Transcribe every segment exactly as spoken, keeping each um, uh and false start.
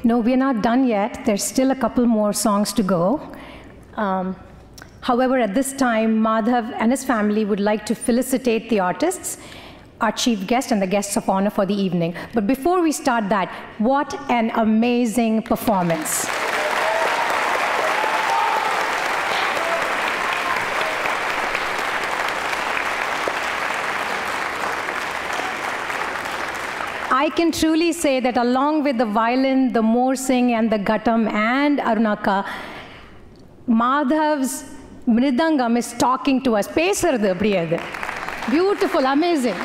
No, we're not done yet. There's still a couple more songs to go. Um, however, at this time, Madhav and his family would like to felicitate the artists, our chief guest, and the guests of honor for the evening. But before we start that, what an amazing performance. I can truly say that along with the violin, the morsing, and the ghattam, and Arunaka, Madhav's mridangam is talking to us. Pesaradu appadiyadu. Beautiful, amazing.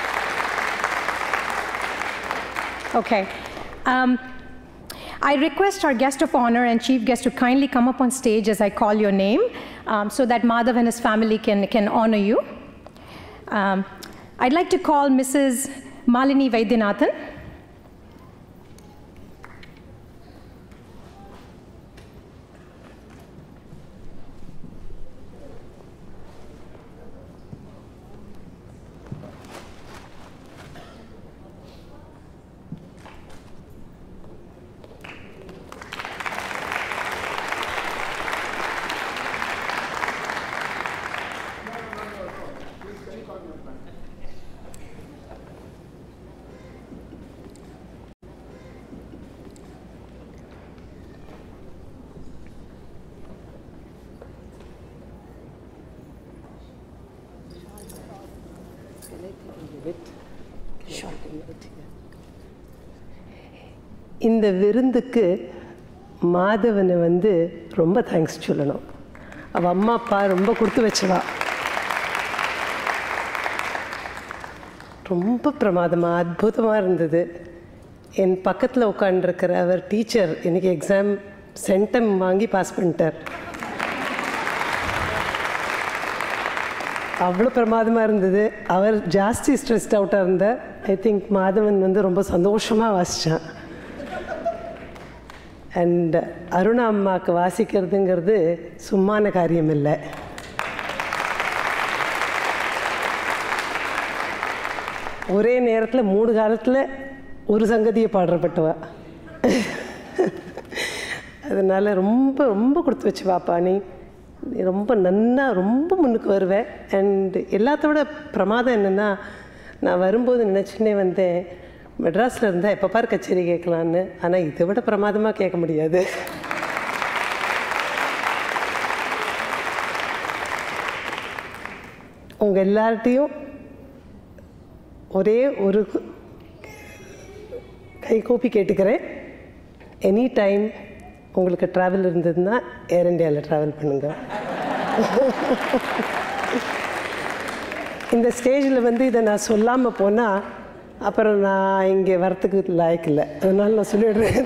Okay. Um, I request our guest of honor and chief guest to kindly come up on stage as I call your name, um, so that Madhav and his family can, can honor you. Um, I'd like to call Missus Malini Vaidyanathan. இந்த விருந்துக்கு மாதவனை வந்து ரொம்ப thanks சொல்லணும். அவள் அம்மா அப்பா ரொம்ப கொடுத்து வச்சவா. ரொம்ப பிரமாதமாக அற்புதமாக இருந்தது. என் பக்கத்தில் உட்காண்டிருக்கிற அவர் டீச்சர் இன்றைக்கி எக்ஸாம் சென்டம் வாங்கி பாஸ் பண்ணிட்டார். அவ்வளோ பிரமாதமாக இருந்தது. அவர் ஜாஸ்தி ஸ்ட்ரெஸ்ட் அவுட்டாக இருந்தார். ஐ திங்க் மாதவன் வந்து ரொம்ப சந்தோஷமாக வாசித்தான். அண்ட் அருணா அம்மாவுக்கு வாசிக்கிறதுங்கிறது சும்மான காரியம் இல்லை. ஒரே நேரத்தில் மூணு காலத்தில் ஒரு சங்கதியை பாடுறப்பட்டவா. அதனால் ரொம்ப ரொம்ப கொடுத்து வச்சு வாப்பா, நீ ரொம்ப நன்னா ரொம்ப முன்னுக்கு வருவேன். அண்ட் எல்லாத்தோட பிரமாதம் என்னென்னா, நான் வரும்போது நினச்சின்னே வந்தேன், மெட்ராஸில் இருந்தால் எப்போ பார் கச்சேரி கேட்கலான்னு. ஆனால் இதை விட பிரமாதமாக கேட்க முடியாது. உங்கள் எல்லார்ட்டையும் ஒரே ஒரு கைகூப்பி கேட்டுக்கிறேன், எனி டைம் உங்களுக்கு ட்ராவல் இருந்ததுன்னா ஏர் இண்டியாவில் ட்ராவல் பண்ணுங்கள். இந்த ஸ்டேஜில் வந்து இதை நான் சொல்லாமல் போனால் அப்புறம் நான் இங்கே வரத்துக்கு லாய்க்கு இல்லை. அதனால் நான் சொல்லிடுறேன்.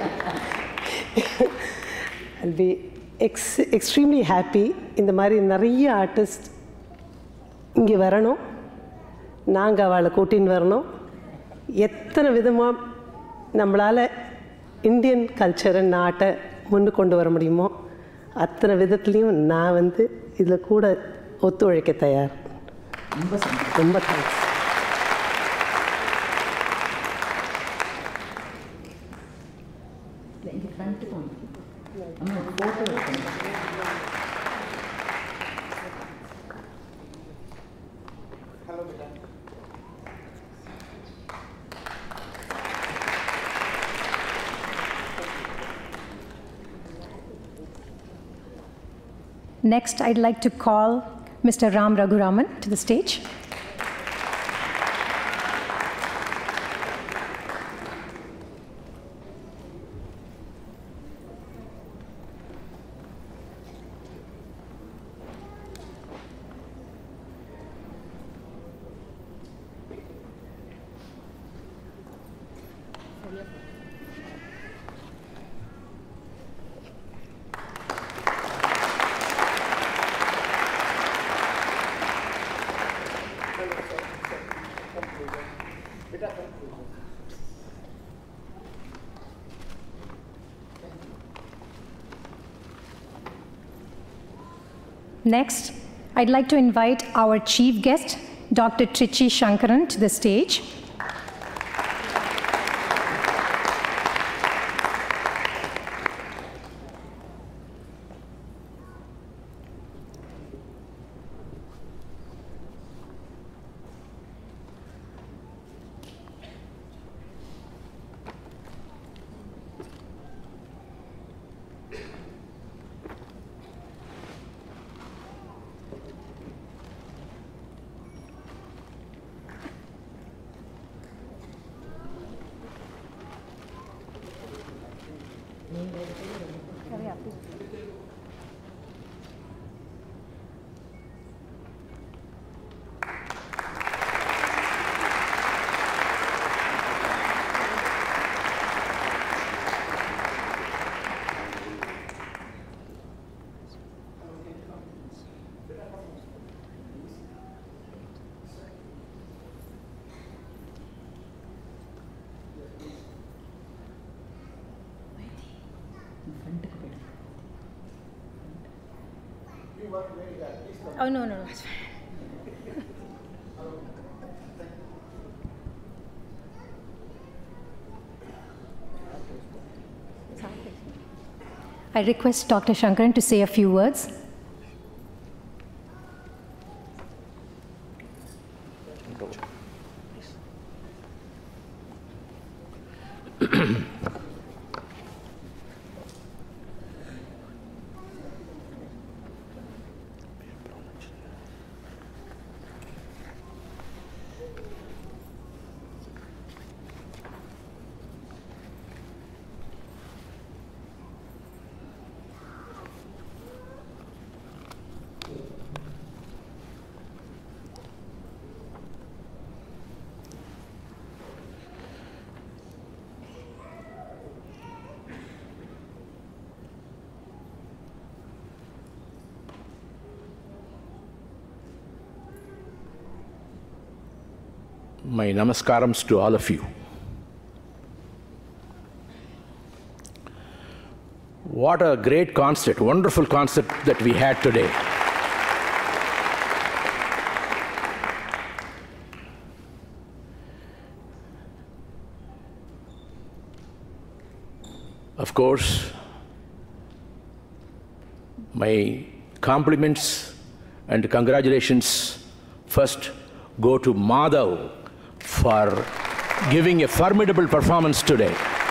I be ex extremely happy. இந்த மாதிரி நிறைய ஆர்டிஸ்ட் இங்கே வரணும், நாங்கள் அவளை கூட்டின்னு வரணும். எத்தனை விதமாக நம்மளால் இந்தியன் கல்ச்சரை நாட்டை முன்னு கொண்டு வர முடியுமோ அத்தனை விதத்துலேயும் நான் வந்து இதில் கூட ஒத்துழைக்க தயார். ரொம்ப ரொம்ப thanks. Next, I'd like to call Mister Ram Raghuraman to the stage. Next, I'd like to invite our chief guest, Doctor Trichy Shankaran, to the stage. Oh, no, no, no. I request Doctor Shankaran to say a few words. My namaskarams to all of you. What a great concert, wonderful concert that we had today. Of course, my compliments and congratulations first go to Madhav for giving a formidable performance today.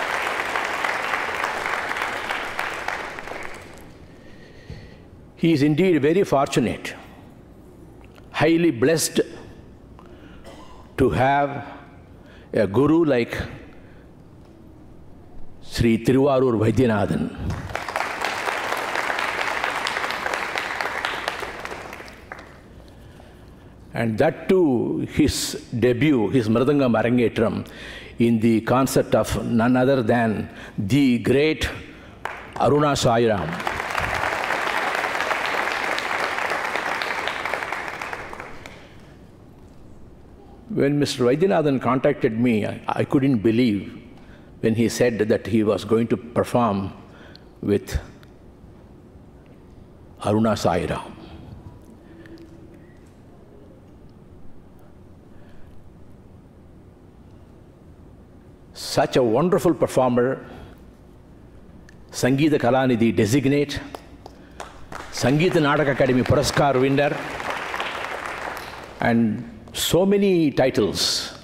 He is indeed very fortunate, highly blessed to have a guru like Sri Thiruvarur Vaidyanathan. And that too, his debut, his Mridangam Arangetram, in the concert of none other than the great Aruna Sairam. When Mister Vaidyanathan contacted me, I, I couldn't believe when he said that he was going to perform with Aruna Sairam. Such a wonderful performer, Sangeeta Kalanidhi designate, Sangeeta Natak Academy Puraskar winner, and so many titles.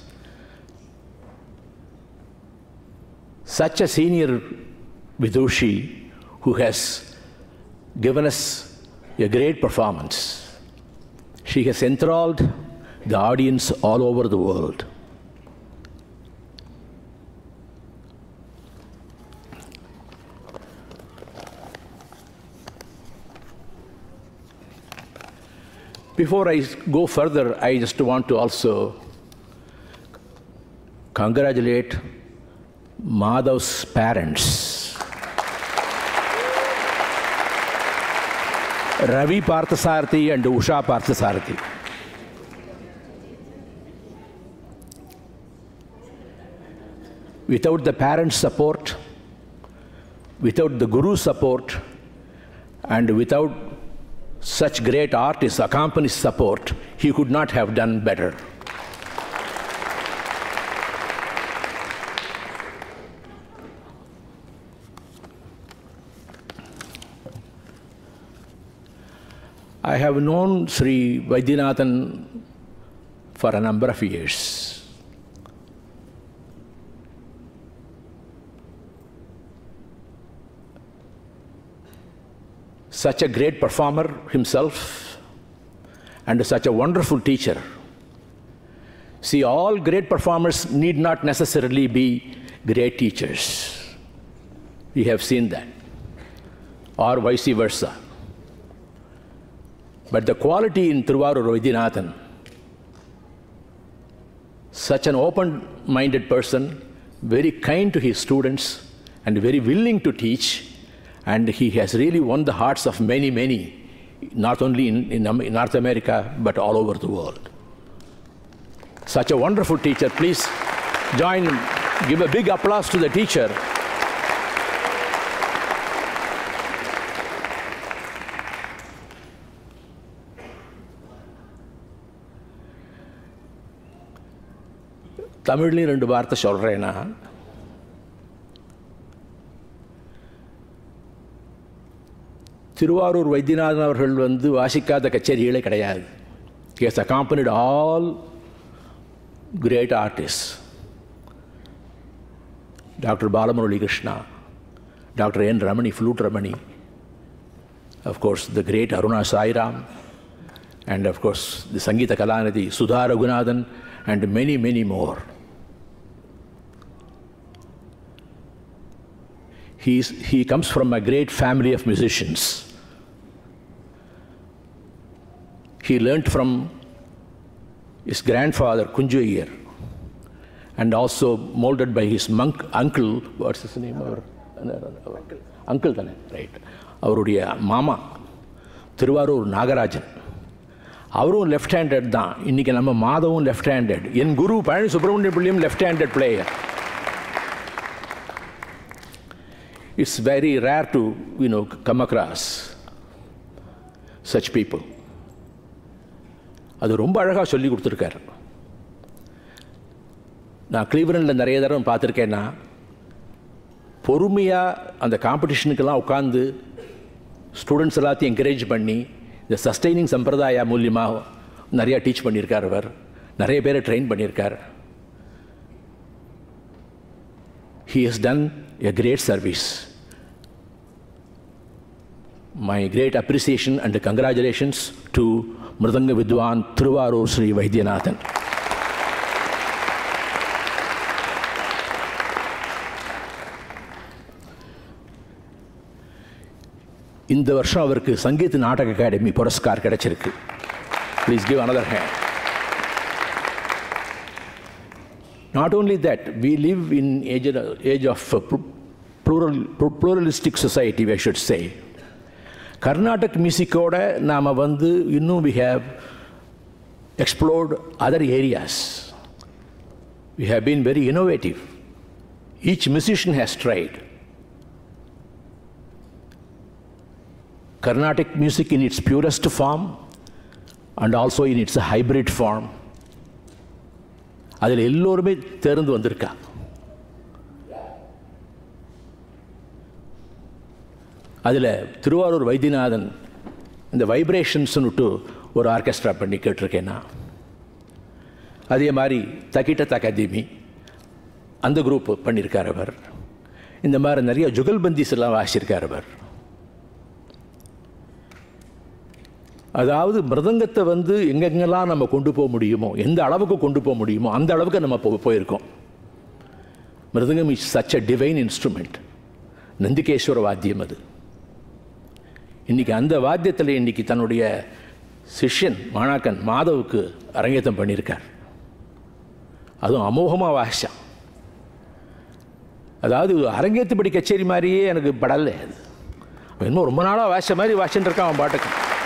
Such a senior Vidushi who has given us a great performance. She has enthralled the audience all over the world. Before I go further, I just want to also congratulate Madhav's parents. Ravi Parthasarathy and Usha Parthasarathy. Without the parents' support, without the guru's support, and without such great artists' accompanied support, he could not have done better. I have known Sri Vaidyanathan for a number of years. Such a great performer himself, and such a wonderful teacher. See, all great performers need not necessarily be great teachers. We have seen that, or vice versa. But the quality in Thiruvarur Vaidyanathan, such an open-minded person, very kind to his students, and very willing to teach, and he has really won the hearts of many, many, not only in, in North America, but all over the world. Such a wonderful teacher. Please join, give a big applause to the teacher. தமிழ்லையும் ரெண்டு வார்த்தை சொல்கிறேன்னா, திருவாரூர் வைத்தியநாதன் அவர்கள் வந்து வாசிக்காத கச்சேரிகளே கிடையாது. He has accompanied all great artists. Doctor Balamurali Krishna, Doctor N. Ramani, Flute Ramani, of course the great Aruna Sairam, and of course the Sangeeta Kalanidhi, Sudha Raghunathan, and many, many more. He's, he comes from a great family of musicians. He learnt from his grandfather, Kunju Iyer, and also molded by his monk uncle, what's his name? Our, uncle. Uncle, right? அவருடைய மாமா திருவாரூர் நாகராஜன், அவரும் left handed தான். இன்றைக்கி நம்ம மாதவும் left handed. என் குரு பழனி சுப்பிரமணிய பிள்ளையும் left handed player. It's very rare to, you know, come across such people. அது ரொம்ப அழகாக சொல்லி கொடுத்துருக்காரு. நான் கிளீவ்லண்டில் நிறைய தடவை பார்த்துருக்கேன்னா, பொறுமையாக அந்த காம்படிஷனுக்கெல்லாம் உட்காந்து ஸ்டூடெண்ட்ஸ் எல்லாத்தையும் என்கரேஜ் பண்ணி இந்த சஸ்டெய்னிங் சம்பிரதாயா மூலியமாக நிறையா டீச் பண்ணியிருக்கார். அவர் நிறைய பேரை ட்ரெயின் பண்ணியிருக்கார். He has done a great service. My great appreciation and congratulations to Mridanga Vidwan Thiruvarur Sri Vaidyanathan. இந்த வருஷம் அவருக்கு சங்கீத் நாடக அகாடமி புரஸ்கார் கிடைச்சிருக்கு. Please give another hand. Not only that, we live in age, age of plural, pluralistic society, I should say. Carnatic music-oda nama vandu innum we have explored other areas. We have been very innovative. Each musician has tried. Carnatic music in its purest form and also in its hybrid form. அதில் எல்லோருமே தேர்ந்து வந்திருக்கா. அதில் திருவாரூர் வைத்தியநாதன் இந்த வைப்ரேஷன்ஸ்னுட்டு ஒரு orchestra பண்ணி கேட்டிருக்கேன்னா, அதே மாதிரி தகிட்ட தகதிமி அந்த குரூப் பண்ணியிருக்கார் அவர். இந்த மாதிரி நிறைய ஜுகல்பந்திஸ் எல்லாம் வாசிச்சிருக்கார் அவர். அதாவது மிருதங்கத்தை வந்து எங்கெங்கெல்லாம் நம்ம கொண்டு போக முடியுமோ, எந்த அளவுக்கு கொண்டு போக முடியுமோ அந்த அளவுக்கு நம்ம போ போயிருக்கோம். Mridangam is such a divine instrument. Nandikeswara வாத்தியம் அது. இன்றைக்கி அந்த வாத்தியத்தில் இன்றைக்கி தன்னுடைய சிஷ்யன் மாணாக்கன் மாதவுக்கு அரங்கேற்றம் பண்ணியிருக்கார். அதுவும் அமோகமாக வாசிச்சான். அதாவது அரங்கேற்றுப்படி கச்சேரி மாதிரியே எனக்கு படலை. அது இன்னும் ரொம்ப நாளாக வாசித்த மாதிரி வாசின்னு இருக்கான் அவன் பாட்டுக்கு.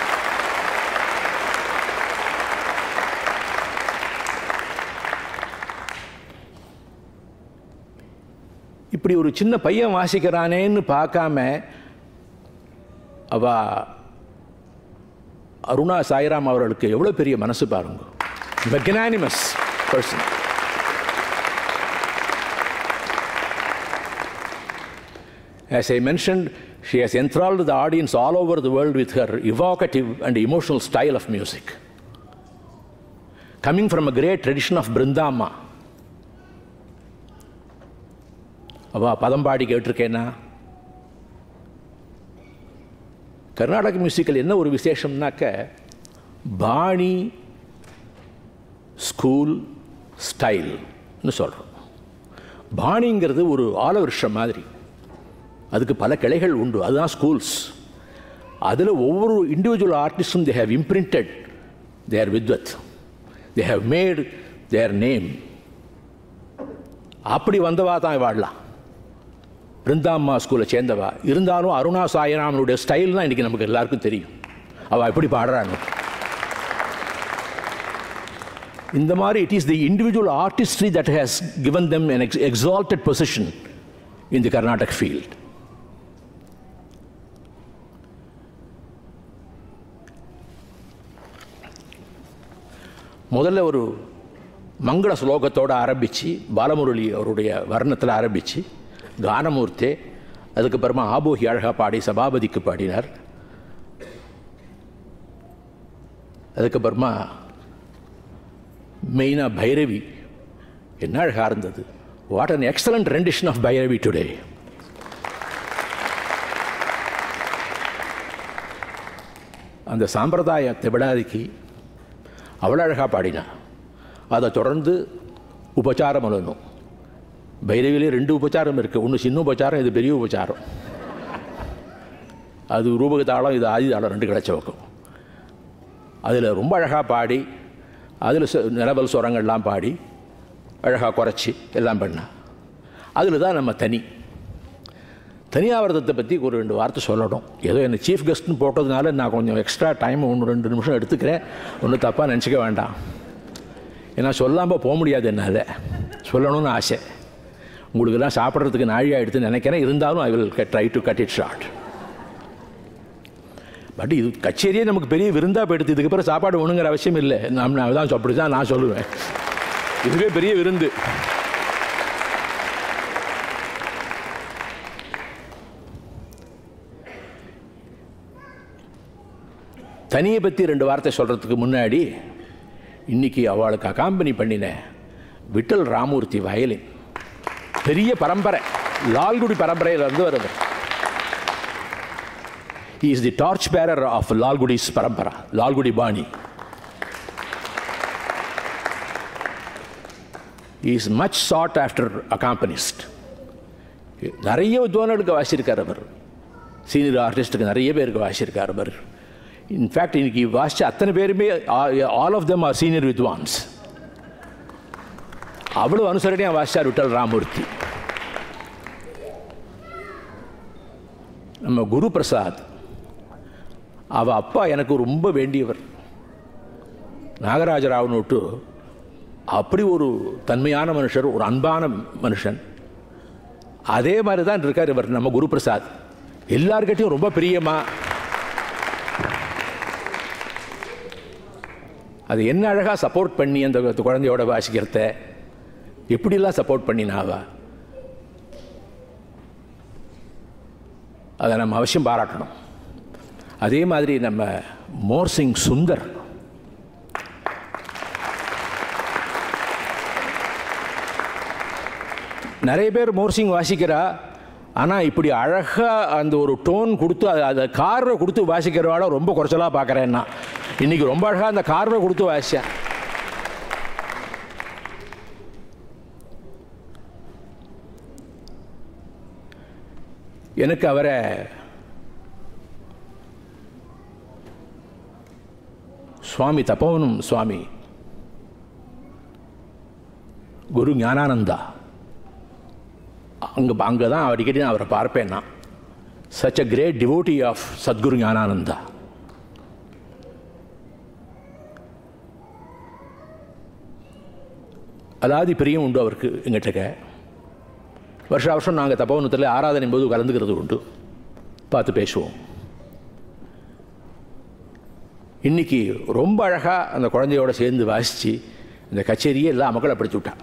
இப்படி ஒரு சின்ன பையன் வாசிக்கிறானேன்னு பார்க்காம அவ அருணா சாய்ராம் அவர்களுக்கு எவ்வளோ பெரிய மனசு பாருங்க. Magnanimous person. As I mentioned, she has enthralled the audience all over the world with her evocative and emotional style of music. Coming from a great tradition of Brindama, அவ பதம்பாடி கேட்டிருக்கேன்னா, கர்நாடக மியூசிக்கில் என்ன ஒரு விசேஷம்னாக்க, பாணி ஸ்கூல் ஸ்டைல்னு சொல்கிறோம். பாணிங்கிறது ஒரு ஆலவிருஷம் மாதிரி, அதுக்கு பல கிளைகள் உண்டு, அதுதான் ஸ்கூல்ஸ். அதில் ஒவ்வொரு இண்டிவிஜுவல் ஆர்டிஸ்டும் தே ஹேவ் இம்ப்ரிண்டட் தேர் வித்வத், they have made their name. அப்படி வந்தவா தான் வாழலாம். பிருந்தாம்மா ஸ்கூலை சேர்ந்தவா இருந்தாலும் அருணா சாய்ராமனுடைய ஸ்டைல் தான் இன்றைக்கி நமக்கு எல்லாருக்கும் தெரியும். அவள் எப்படி பாடுறாங்க. இந்த மாதிரி it is the individual artistry that has given them an exalted position in the Carnatic field. முதல்ல ஒரு மங்கள ஸ்லோகத்தோடு ஆரம்பித்து பாலமுரளி அவருடைய வர்ணத்தில் ஆரம்பித்து கானமூர்த்தே, அதுக்கப்புறமா ஆபோகி அழகாக பாடி சபாபதிக்கு பாடினார். அதுக்கப்புறமா மெயினாக பைரவி என்ன அழகாக இருந்தது. What an excellent rendition of Bhairavi today. அந்த சாம்பிரதாயத்தை விடாதிக்கு அவ்வளோ அழகாக பாடினா. அதை தொடர்ந்து உபச்சாரம் அழணும். பைரவிலே ரெண்டு உபச்சாரம் இருக்குது. ஒன்று சின்ன உபச்சாரம், இது பெரிய உபச்சாரம். அது ரூபக தாளம், இது ஆதி தாளம், ரெண்டு கிடச்ச வைக்கும். அதில் ரொம்ப அழகாக பாடி, அதில் நிலவல் சுரங்கள்லாம் பாடி அழகாக குறைச்சி எல்லாம் பண்ணால். அதில் தான் நம்ம தனி தனியாவரதத்தை பற்றி ஒரு ரெண்டு வார்த்தை சொல்லணும். ஏதோ என்னை சீஃப் கெஸ்ட்னு போட்டதுனால நான் கொஞ்சம் எக்ஸ்ட்ரா டைம் ஒன்று ரெண்டு நிமிஷம் எடுத்துக்கிறேன். ஒன்றும் தப்பாக நினச்சிக்க வேண்டாம். ஏன்னா சொல்லாமல் போக முடியாது, என்னால் சொல்லணும்னு ஆசை. உங்களுக்கெல்லாம் சாப்பிட்றதுக்கு நாழியாக எடுத்து நினைக்கிறேன். இருந்தாலும் I will try to cut it short. But இது கச்சேரியே நமக்கு பெரிய விருந்தாக போயிடுது. இதுக்கப்புறம் சாப்பாடு ஒன்றுங்கிற அவசியம் இல்லை. நாம் நான் தான் அப்படி தான் நான் சொல்லுவேன். இதுவே பெரிய விருந்து. தனியை பற்றி ரெண்டு வார்த்தை சொல்கிறதுக்கு முன்னாடி, இன்றைக்கி அவளுக்கு அகாம்பனி பண்ணின விட்டல் ராமூர்த்தி வயலின், பெரிய பரம்பரை, லால்குடி பரம்பரையிலிருந்து வருது. He is the torch bearer of Lalgudi's parampara, Lalgudi Bani. He is much sought after accompanist. நிறைய வித்வான்களுக்கு வாசிச்சிருக்கார் அவர். சீனியர் ஆர்டிஸ்ட்டுக்கு நிறைய பேருக்கு வாசிச்சிருக்கார் அவர். இன்ஃபேக்ட் இன்னைக்கு வாசிச்ச அத்தனை பேருமே all of them are senior வித்வான்ஸ். அவ்வளோ அனுசரணையாக வாசிச்சார் விட்டல் ராமூர்த்தி. நம்ம குரு பிரசாத், அவள் அப்பா எனக்கு ரொம்ப வேண்டியவர். நாகராஜராவ்னு விட்டு அப்படி ஒரு தன்மையான மனுஷர், ஒரு அன்பான மனுஷன். அதே மாதிரி தான் இருக்கார் இவர் நம்ம குரு பிரசாத். எல்லார்கிட்டையும் ரொம்ப பிரியமா. அது என்ன அழகாக சப்போர்ட் பண்ணி அந்த குழந்தையோட வாசிக்கிறத எப்படிலாம் சப்போர்ட் பண்ணினாவா, அதை நம்ம அவசியம் பாராட்டணும். அதே மாதிரி நம்ம மோர்சிங் சுந்தர், நிறைய பேர் மோர்சிங் வாசிக்கிறா. ஆனால் இப்படி அழகாக அந்த ஒரு டோன் கொடுத்து அதை கார்வை கொடுத்து வாசிக்கிறவாட ரொம்ப குறைச்சலாக பார்க்குறேன்னா, இன்றைக்கி ரொம்ப அழகாக அந்த கார்வை கொடுத்து வாசித்தேன். எனக்கு அவரை சுவாமி தபோவனம் சுவாமி குரு ஞானானந்தா, அங்கே அங்கே தான் அடிக்கடி நான் அவரை பார்ப்பேன். நான் such a great devotee of Sadguru Gnanananda. அலாதி பிரியம் உண்டு அவருக்கு எங்கிட்ட. வருஷ வருஷம் நாங்கள் தபோவனத்தில் ஆராதனை போது கலந்துக்கிறது உண்டு, பார்த்து பேசுவோம். இன்றைக்கி ரொம்ப அழகாக அந்த குழந்தையோடு சேர்ந்து வாசித்து இந்த கச்சேரியே எல்லா மக்களை படித்து விட்டா.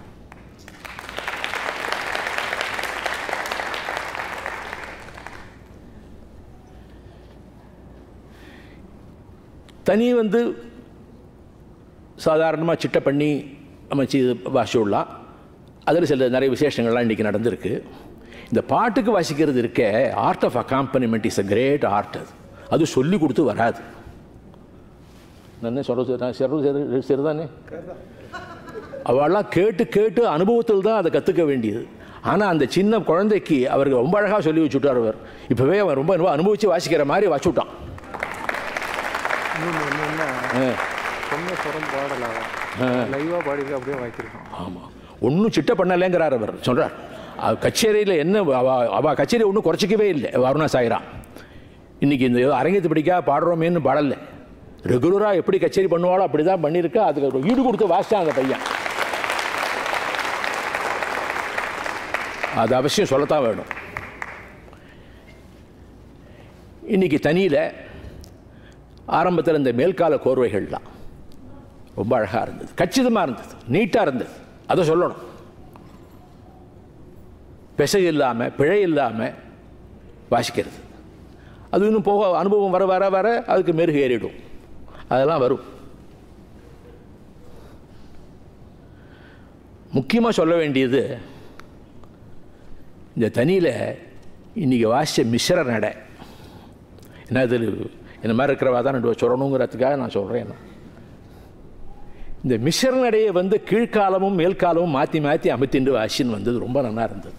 தனி வந்து சாதாரணமாக சிட்டை பண்ணி அமைச்சு வாசி விடலாம். அதில் சில நிறைய விசேஷங்கள்லாம் இன்றைக்கி நடந்திருக்கு. இந்த பாட்டுக்கு வாசிக்கிறது இருக்க, art of accompaniment is a great art. அது அது சொல்லி கொடுத்து வராது. நான் சொல்கிறது சரிதானே? அவெல்லாம் கேட்டு கேட்டு அனுபவத்தில் தான் அதை கற்றுக்க வேண்டியது. ஆனால் அந்த சின்ன குழந்தைக்கு அவருக்கு ரொம்ப அழகாக சொல்லி வச்சுட்டார் அவர். இப்போவே அவன் ரொம்ப அனுபவித்து வாசிக்கிற மாதிரி வச்சு விட்டான். ஆமாம், ஒன்றும் சிட்டை பண்ணலைங்கிறார் அவர். சொல்கிறார் கச்சேரியில் என்ன அவள் கச்சேரி ஒன்றும் குறைச்சிக்கவே இல்லை. வருணா சாயிராம் இன்றைக்கி இந்த அரங்கத்து பிடிக்கா பாடுறோமேன்னு பாடலை. ரெகுலராக எப்படி கச்சேரி பண்ணுவாளோ அப்படி தான் பண்ணியிருக்கா. அதுக்கு ஈடு கொடுத்து வாசித்தான் அந்த பையன். அது அவசியம் சொல்லத்தான் வேணும். இன்றைக்கி தனியில் ஆரம்பத்தில் இந்த மேல்கால கோர்வைகள்லாம் ரொம்ப அழகாக இருந்தது, கச்சிதமாக இருந்தது, நீட்டாக இருந்தது. அதை சொல்லணும். பெசை இல்லாமல் பிழை இல்லாமல் வாசிக்கிறது. அது இன்னும் போக அனுபவம் வர வர வர அதுக்கு மெருகு ஏறிடும். அதெல்லாம் வரும். முக்கியமாக சொல்ல வேண்டியது, இந்த தனியில் இன்றைக்கி வாசித்த மிஸ்ர நடை. ஏன்னா இது இந்த மாதிரி இருக்கிறவா தான் ரெண்டு சொல்லணுங்கிறதுக்காக நான் சொல்கிறேன். இந்த மிஸ்ர நடையை வந்து கீழ்காலமும் மேல்காலமும் மாற்றி மாற்றி அமைத்திண்டு வாசின்னு வந்தது ரொம்ப நல்லா இருந்தது.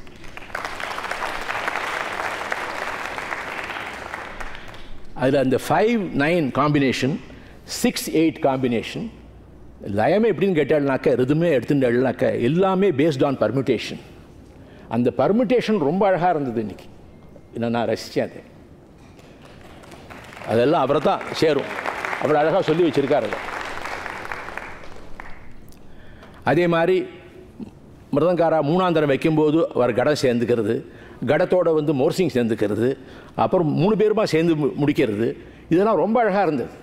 அதில் அந்த five nine combination, six eight combination, லயமே எப்படின்னு கேட்டாள்னாக்கா, ரிதுமே எடுத்துட்டாள்னாக்கா எல்லாமே பேஸ்ட் ஆன் பர்மிட்டேஷன். அந்த பர்மிட்டேஷன் ரொம்ப அழகாக இருந்தது இன்றைக்கி. இன்னும் நான் ரசித்தேன் அது. அதெல்லாம் அவரை தான் சேரும். அவ்வளோ அழகாக சொல்லி வச்சுருக்காரு. அதே மாதிரி மிருதங்காரா மூணாந்தரம் வைக்கும்போது அவர் கடம் சேர்ந்துக்கிறது, கடத்தோடு வந்து மோர்சிங் சேர்ந்துக்கிறது, அப்புறம் மூணு பேருமா சேர்ந்து முடிக்கிறது, இதெல்லாம் ரொம்ப அழகாக இருந்தது.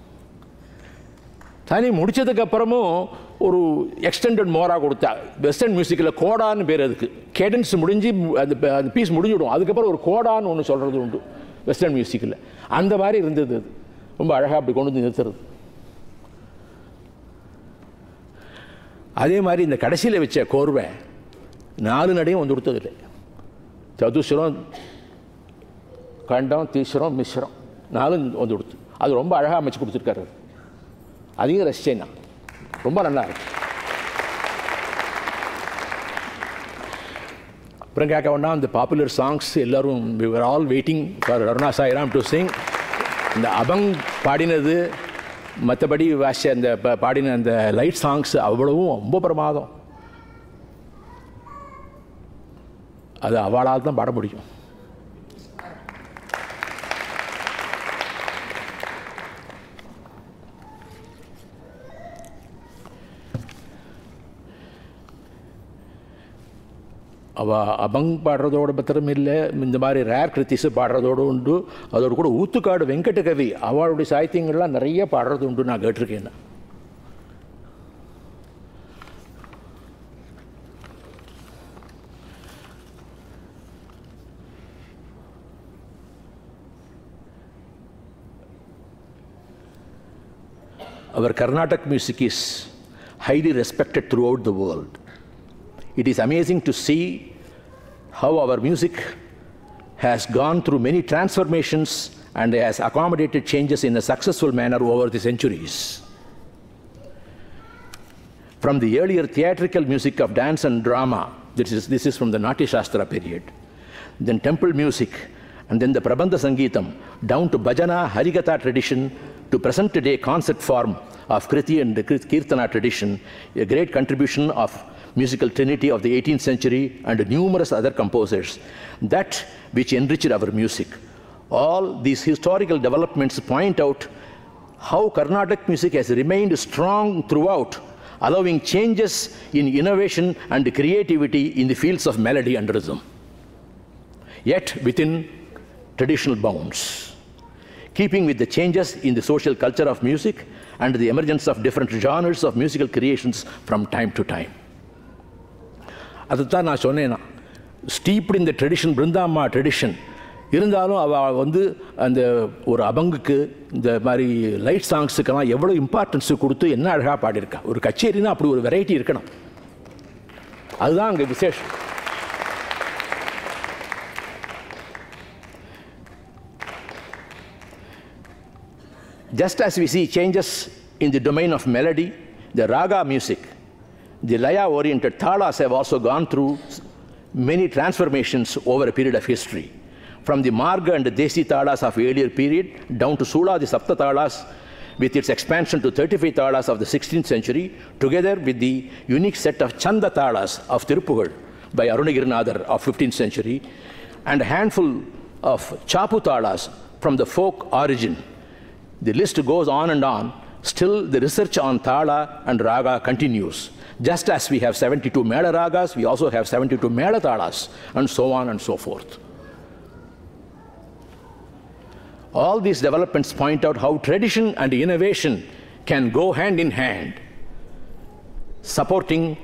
தனி முடித்ததுக்கப்புறமும் ஒரு எக்ஸ்டெண்டட் மோராக கொடுத்தா. வெஸ்டர்ன் மியூசிக்கில் கோடான்னு பேர் அதுக்கு. கேடன்ஸ் முடிஞ்சு அந்த அந்த பீஸ் முடிஞ்சிடும், அதுக்கப்புறம் ஒரு கோடான்னு ஒன்று சொல்கிறது உண்டு வெஸ்டர்ன் மியூசிக்கில். அந்த மாதிரி இருந்தது. அது ரொம்ப அழகாக அப்படி கொண்டு வந்து நிறுத்துறது. அதே மாதிரி இந்த கடைசியில் வச்ச கோர்வை நாலு நடையும் வந்து கொடுத்ததில்லை. சதுஸ்வரம், கண்டம், தீஸ்வரம், மிஸ்ரம் நாலும் வந்து கொடுத்து அது ரொம்ப அழகாக அமைச்சு கொடுத்துருக்காரு. அதையும் ரசிச்சேன் நான். ரொம்ப நல்லா இருக்கு. அப்புறம் கேட்க வேண்டாம், இந்த பாப்புலர் சாங்ஸ் எல்லோரும் we were all waiting for Aruna Sairam to sing. இந்த அபங் பாடினது, மற்றபடி வாசிய அந்த பாடின அந்த லைட் சாங்ஸ் அவ்வளவும் ரொம்ப பிரமாதம். அது அவளால் தான் பாட முடியும். அவள் அபங் பாடுறதோட பத்திரம் இல்லை, இந்த மாதிரி ரேர் கிருத்திஸு பாடுறதோடு உண்டு. அதோடு கூட ஊத்துக்காடு வெங்கட கவி அவளுடைய சாகித்யங்கள்லாம் நிறைய பாடுறது உண்டு, நான் கேட்டிருக்கேன். Our Carnatic music is highly respected throughout the world. It is amazing to see how our music has gone through many transformations and has accommodated changes in a successful manner over the centuries. From the earlier theatrical music of dance and drama, this is, this is from the Natya Shastra period, then temple music, and then the Prabandha Sangeetam, down to Bhajana, Harikatha tradition, to present-day concert form of Kriti and the Kirtana tradition, a great contribution of musical trinity of the eighteenth century and numerous other composers, that which enriched our music. All these historical developments point out how Carnatic music has remained strong throughout, allowing changes in innovation and creativity in the fields of melody and rhythm, yet within traditional bounds, keeping with the changes in the social culture of music and the emergence of different genres of musical creations from time to time. அதுதான் நான் சொன்னேன்னா, ஸ்டீப்டு இந்த tradition, பிருந்தாம்மா tradition இருந்தாலும் அவள் வந்து அந்த ஒரு அபங்குக்கு இந்த மாதிரி லைட் சாங்ஸுக்கெல்லாம் எவ்வளோ இம்பார்ட்டன்ஸு கொடுத்து என்ன அழகாக பாடியிருக்கா. ஒரு கச்சேரினா அப்படி ஒரு வெரைட்டி இருக்கணும். அதுதான் அங்கே விசேஷம். Just as we see changes in the domain of melody, the raga music, the laya-oriented thalas have also gone through many transformations over a period of history. From the marga and the desi thalas of earlier period down to Sula, the sapta thalas, with its expansion to thirty-five thalas of the sixteenth century, together with the unique set of chanda thalas of Tiruppugal by Arunagirinathar of fifteenth century, and a handful of chapu thalas from the folk origin. The list goes on and on. Still, the research on thala and raga continues. Just as we have seventy-two mela ragas, we also have seventy-two mela thalas, and so on and so forth. All these developments point out how tradition and innovation can go hand in hand, supporting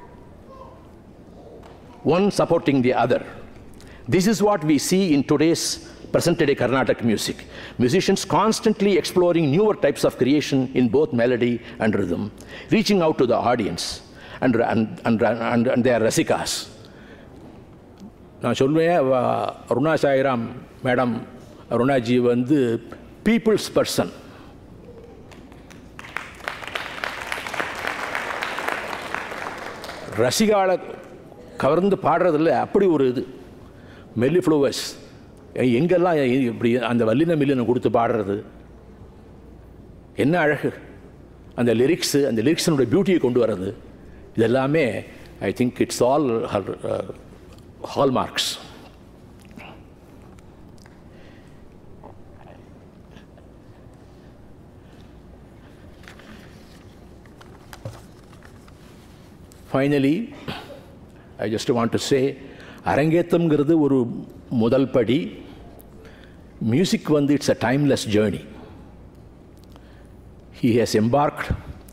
one supporting the other. This is what we see in today's present-day Carnatic music. Musicians constantly exploring newer types of creation in both melody and rhythm, reaching out to the audience and, and, and, and, and their rasikas. நான் சொல்லுவேன், Aruna Sairam madam, அருணாஜி வந்து peoples person. ரசிகால கவர்ந்து பாடுறதில்ல, அப்படி ஒரு இது மெல்லிஃப்ளூவஸ் எங்கெல்லாம் இப்படி அந்த வல்லின மில்லினை கொடுத்து பாடுறது என்ன அழகு. அந்த லிரிக்ஸு, அந்த லிரிக்ஸினுடைய பியூட்டியை கொண்டு வர்றது, இதெல்லாமே I think it's all her hallmarks. Finally, I just want to say, அரங்கேற்றம்ங்கிறது ஒரு முதல் படி. மியூசிக் வந்து it's a timeless journey. He has embarked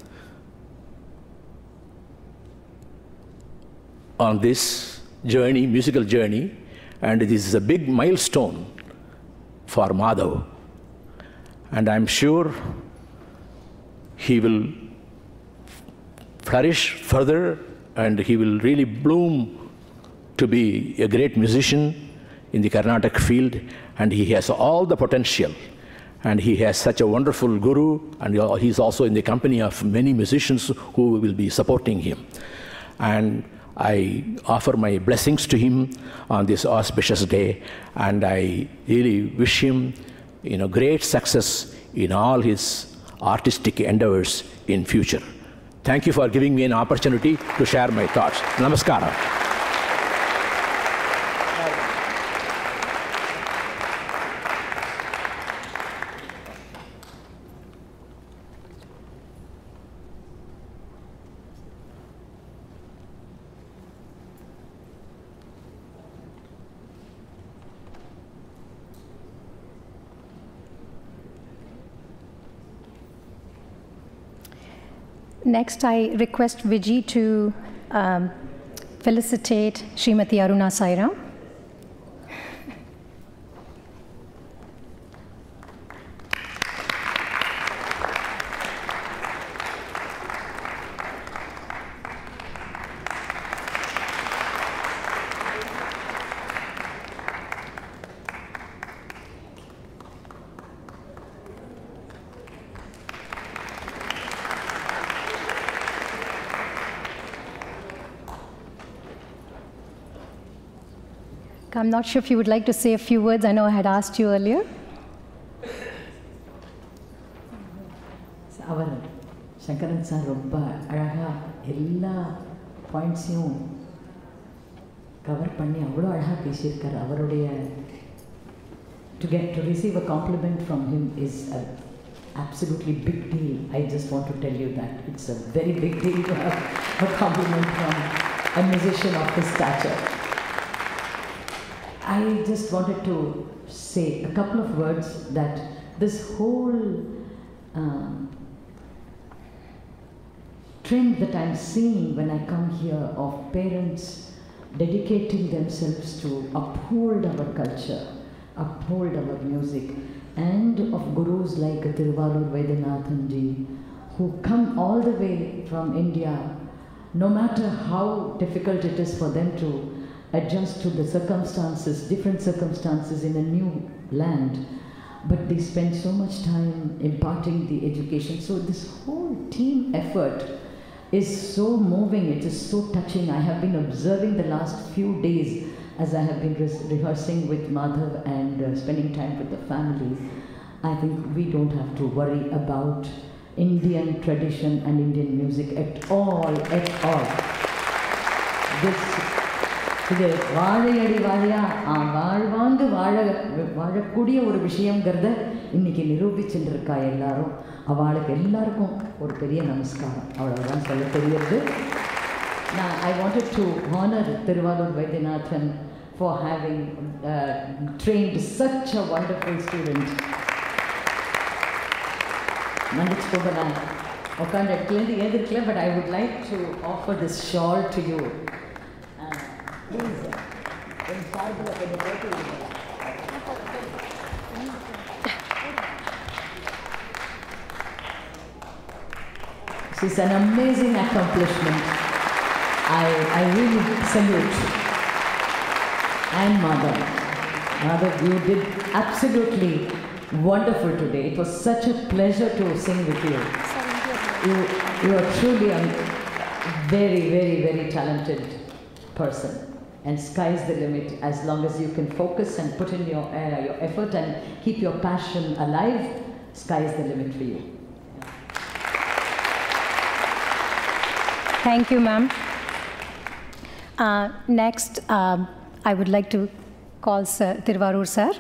on this journey, musical journey, and this is a big milestone for Madhav. And I'm sure he will flourish further and he will really bloom to be a great musician in the Carnatic field, and he has all the potential. And he has such a wonderful guru, and he's also in the company of many musicians who will be supporting him. And I offer my blessings to him on this auspicious day, and I really wish him, you know, great success in all his artistic endeavors in future. Thank you for giving me an opportunity to share my thoughts. Namaskara. Next, I request Viji to um, felicitate Srimati Aruna Sairam. I'm not sure if you would like to say a few words. I know I had asked you earlier. அவர் Sankaran sir ரொம்ப அழகாக எல்லா பாயிண்ட்ஸையும் cover பண்ணி அவ்வளோ அழகாக பேசியிருக்கார். அவருடைய to get to receive a compliment from him is a absolutely big deal. I just want to tell you that it's a very big deal to have a compliment from a musician of his stature. I just wanted to say a couple of words that this whole um, trend that I'm seeing when I come here of parents dedicating themselves to uphold our culture, uphold our music, and of gurus like Thiruvalur Vaidyanathan ji, who come all the way from India, no matter how difficult it is for them to adjust to the circumstances, different circumstances in a new land, but they spend so much time imparting the education. So this whole team effort is so moving, it is so touching. I have been observing the last few days as I have been re rehearsing with Madhav and uh, spending time with the family. I think we don't have to worry about Indian tradition and Indian music at all, at all. This இது வாழையடி வாழையா வாழ்வாங்கு வாழ வாழக்கூடிய ஒரு விஷயங்கிறத இன்னைக்கு நிரூபிச்சுட்டு இருக்கா எல்லாரும். அவளுக்கு எல்லாருக்கும் ஒரு பெரிய நமஸ்காரம், அவ்வளவுதான் சொல்ல தெரியுது. நான் I wanted to honour Thiruvalur Vaidyanathan for having uh, trained such a wonderful student. மன்னிச்சுக்கோங்க, நான் but I would like to offer this shawl to you. Uh, please. It's an amazing accomplishment. I, I really salute. And Mother. Mother, you did absolutely wonderful today. It was such a pleasure to sing with you. You, you are truly a very, very, very talented person. And sky's the limit as long as you can focus and put in your, uh, your effort and keep your passion alive. Sky's the limit for you. Thank you, ma'am. Uh, next, um, I would like to call Sir Tiruvarur sir.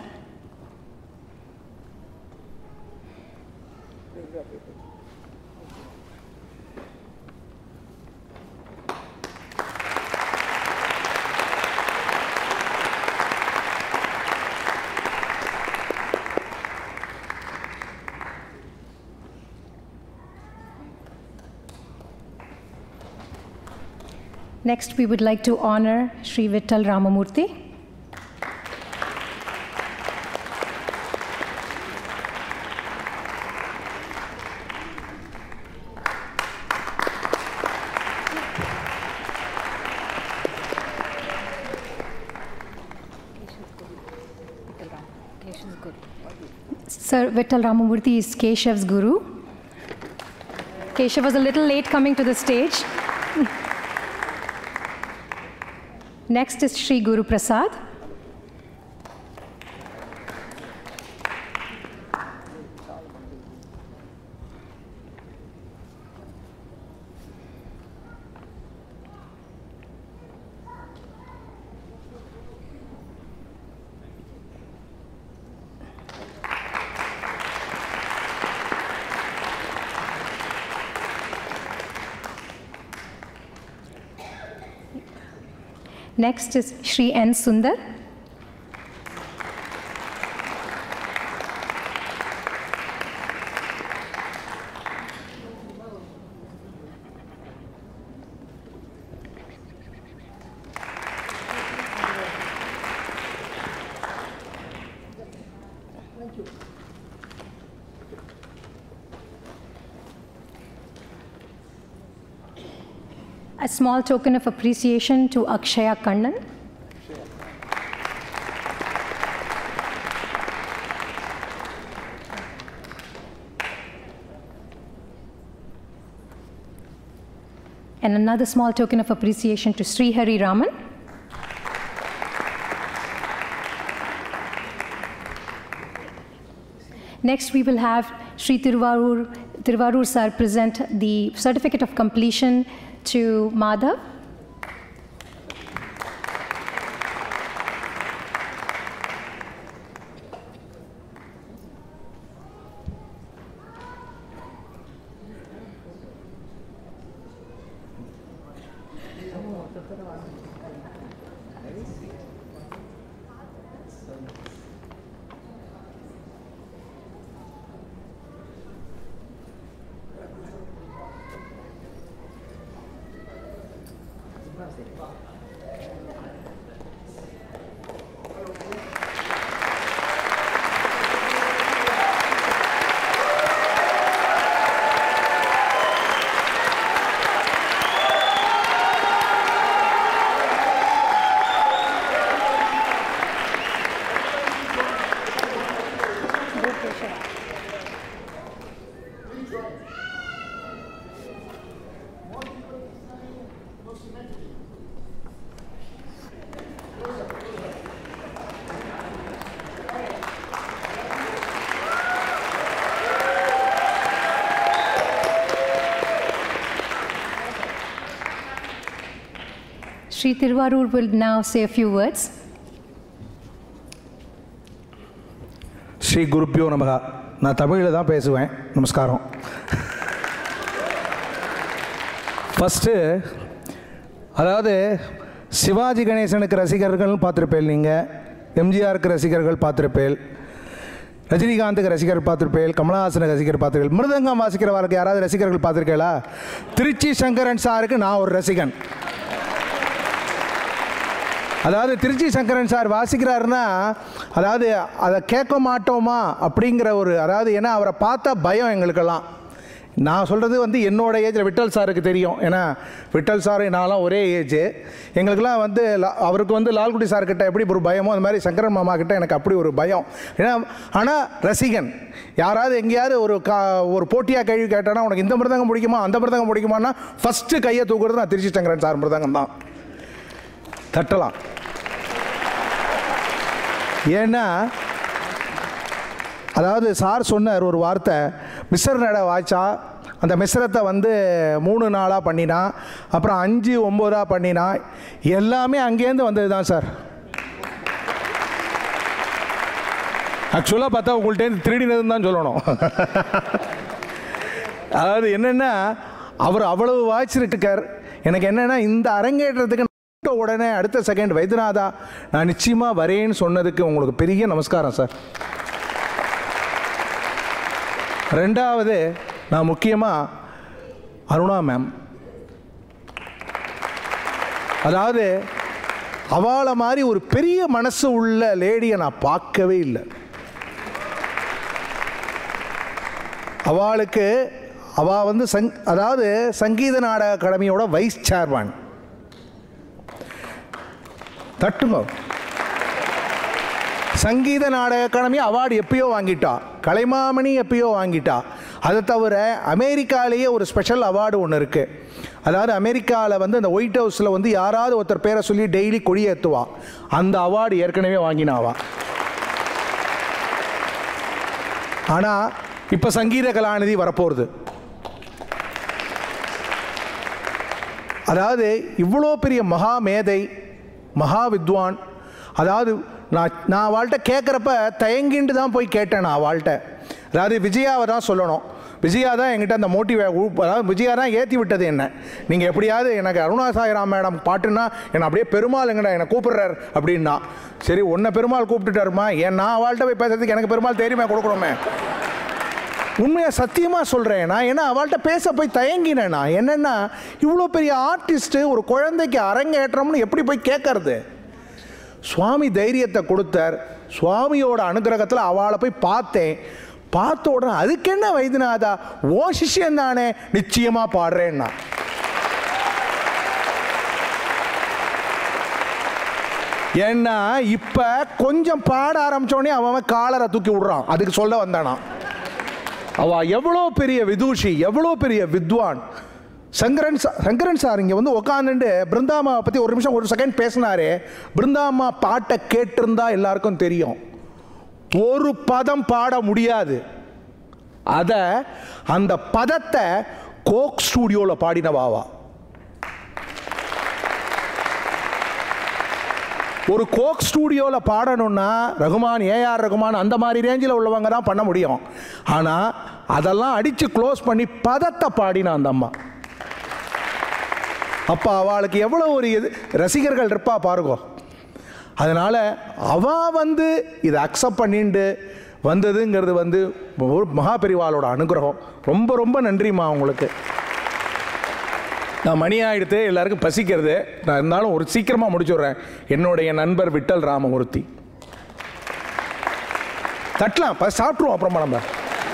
Next, we would like to honor Sri Vittal Ramamurthy. Sir Vittal Ramamurthy is Keshav's guru. Keshav was a little late coming to the stage. Next is Sri Guru Prasad. Next is Sri N. Sundar. A small token of appreciation to Akshaya Kannan. And another small token of appreciation to Sri Hari Raman. Next, we will have Sri Tiruvarur, Tiruvarur sir present the certificate of completion to Madhav. Sri Tiruvarur will now say a few words. Sri Gurubhyo Namaha. நான் தமிழில் தான் பேசுவேன். நமஸ்காரம். First அதாவது சிவாஜி கணேசனுக்கு ரசிகர்கள் பார்த்துருப்பேன், நீங்கள் எம்ஜிஆருக்கு ரசிகர்கள் பார்த்துருப்பேன். ரஜினிகாந்துக்கு ரசிகர்கள் பார்த்துருப்பேன், கமலஹாசனுக்கு ரசிகர் பார்த்துருக்கேன். மிருதங்கம் வாசிக்கிறவருக்கு யாராவது ரசிகர்கள் பார்த்துருக்கேளா? திருச்சி சங்கரன் சாருக்கு நான் ஒரு ரசிகன். அதாவது திருச்சி சங்கரன் சார் வாசிக்கிறாருன்னா அதாவது அதை கேட்க மாட்டோமா அப்படிங்கிற ஒரு, அதாவது ஏன்னா அவரை பார்த்தா பயம் எங்களுக்கெல்லாம். நான் சொல்கிறது வந்து என்னோட ஏஜில் விட்டல் சாருக்கு தெரியும். ஏன்னா விட்டல் சார் நான்லாம் ஒரே ஏஜ். எங்களுக்கெல்லாம் வந்து அவருக்கு வந்து லால்குடி சார்கிட்ட எப்படி ஒரு பயமோ அந்த மாதிரி சங்கரன் மாமா கிட்ட எனக்கு அப்படி ஒரு பயம். ஏன்னா ஆனால் ரசிகன். யாராவது எங்கேயாவது ஒரு கா ஒரு போட்டியாக கேள்வி கேட்டானா உனக்கு இந்த மிருதங்கம் பிடிக்குமா அந்த மிருதங்கம் பிடிக்குமான்னா ஃபஸ்ட்டு கையை தூக்குறது நான் திருச்சி சங்கரன் சார் மிருதங்கம் தான். தட்டலாம். ஏன்னா அதாவது சார் சொன்னார் ஒரு வார்த்தை, மிஸ்ர் நட வாய்ச்சா அந்த மிஸ்ரத்தை வந்து மூணு நாளாக பண்ணினா, அப்புறம் அஞ்சு ஒம்போதாக பண்ணினா, எல்லாமே அங்கேருந்து வந்தது தான் சார். ஆக்சுவலாக பார்த்தா உங்கள்கிட்ட திருடினதுன்னு தான் சொல்லணும். அதாவது என்னென்னா அவர் அவ்வளவு வாய்ச்சிருக்கார். எனக்கு என்னென்னா இந்த அரங்கேற்றத்துக்கு உடனே அடுத்த செகண்ட் வைத்தியநாதா நான் நிச்சயமாக வரேன்னு சொன்னதுக்கு உங்களுக்கு பெரிய நமஸ்காரம் சார். ரெண்டாவது நான் முக்கியமாக அருணா மேம், அதாவது அவளை மாதிரி ஒரு பெரிய மனசு உள்ள லேடியை நான் பார்க்கவே இல்லை. அவளுக்கு அவள் வந்து சங் அதாவது சங்கீத நாடக அகாடமியோட வைஸ் சேர்மன். தட்டுங்க. சங்கீத நாடக அகாடமி அவார்டு எப்பயோ வாங்கிட்டா, கலைமாமணி எப்பயோ வாங்கிட்டா. அதை தவிர அமெரிக்காலேயே ஒரு ஸ்பெஷல் அவார்டு ஒன்று இருக்குது. அதாவது அமெரிக்காவில் வந்து அந்த ஒயிட் ஹவுஸில் வந்து யாராவது ஒருத்தர் பேரை சொல்லி டெய்லி கொடி ஏற்றுவா. அந்த அவார்டு ஏற்கனவே வாங்கினாவா. ஆனால் இப்போ சங்கீத கலாநிதி வரப்போகிறது. அதாவது இவ்வளோ பெரிய மகா மேதை, மகா வித்வான். அதாவது நான் நான் அவள்கிட்ட கேட்குறப்ப தயங்கிண்டு தான் போய் கேட்டேன். நான் அவள்கிட்ட அதாவது விஜயாவை தான் சொல்லணும். விஜயா தான் என்கிட்ட அந்த மோட்டிவே, அதாவது விஜயா தான் ஏற்றி விட்டது என்ன. நீங்கள் எப்படியாவது எனக்கு அருணா சாய்ராம் மேடம் பாட்டுன்னா என்னை அப்படியே பெருமாள் எங்கடா என்னை கூப்பிடுறார் அப்படின்னா, சரி உன்னை பெருமாள் கூப்பிட்டுட்டாருமா, ஏன் நான் அவள்கிட்ட போய் பேசுறதுக்கு எனக்கு பெருமாள் தெரியுமே கொடுக்குறோமே. உண்மையாக சத்தியமாக சொல்கிறேன். நான் ஏன்னா அவள்கிட்ட பேச போய் தயங்கினேன். நான் என்னென்னா இவ்வளோ பெரிய ஆர்டிஸ்ட்டு ஒரு குழந்தைக்கு அரங்கேற்றம்னு எப்படி போய் கேட்கறது. சுவாமி தைரியத்தை கொடுத்தார். சுவாமியோட அனுகிரகத்தில் அவளை போய் பார்த்தேன். பார்த்த உடனே அதுக்கு என்ன வைத்தியநாதா ஓ சிஷ்யன் தானே, நிச்சயமாக பாடுறேன்னா. ஏன்னா இப்போ கொஞ்சம் பாட ஆரம்பித்தோடனே அவன் காலரை தூக்கி விடுறான். அதுக்கு சொல்ல வந்தானா அவ எவ்வளோ பெரிய விதூஷி, எவ்வளோ பெரிய வித்வான். சங்கரன் சங்கரன் சார் இங்கே வந்து உட்காந்துட்டு பிருந்தாமாவை பற்றி ஒரு நிமிஷம் ஒரு செகண்ட் பேசினாரு. பிருந்தாமா பாட்டை கேட்டிருந்தா எல்லாருக்கும் தெரியும். ஒரு பதம் பாட முடியாது. அதை அந்த பதத்தை கோக் ஸ்டூடியோவில் பாடினவாவா. ஒரு கோக் ஸ்டூடியோவில் பாடணும்னா ரகுமான், ஏஆர் ரகுமான் அந்த மாதிரி ரேஞ்சில் உள்ளவங்க தான் பண்ண முடியும். ஆனால் அதெல்லாம் அடித்து க்ளோஸ் பண்ணி பதத்தை பாடினா அந்த அம்மா. அப்போ அவளுக்கு எவ்வளோ ஒரு இது ரசிகர்கள் இருப்பா பாருங்க. அதனால் அவள் வந்து இதை அக்செப்ட் பண்ணிட்டு வந்ததுங்கிறது வந்து ஒரு மகாபெரிவாளோட அனுகிரகம். ரொம்ப ரொம்ப நன்றிம்மா உங்களுக்கு. நான் மணி ஆகிடுத்து, எல்லாருக்கும் பசிக்கிறது. நான் இருந்தாலும் ஒரு சீக்கிரமாக முடிச்சுடுறேன். என்னுடைய நண்பர் விட்டல் ராமமூர்த்தி. தட்டலாம், சாப்பிட்ருவோம் அப்புறமா. நம்ம